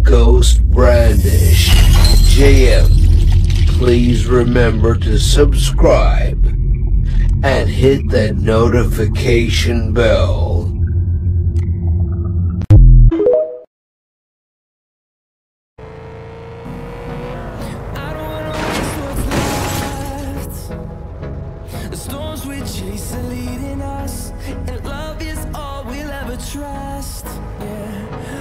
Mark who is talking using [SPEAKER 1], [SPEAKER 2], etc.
[SPEAKER 1] Ghost Brandish. JM, please remember to subscribe and hit that notification bell.
[SPEAKER 2] The storms we chase are leading us, and love is all we'll ever trust. Yeah.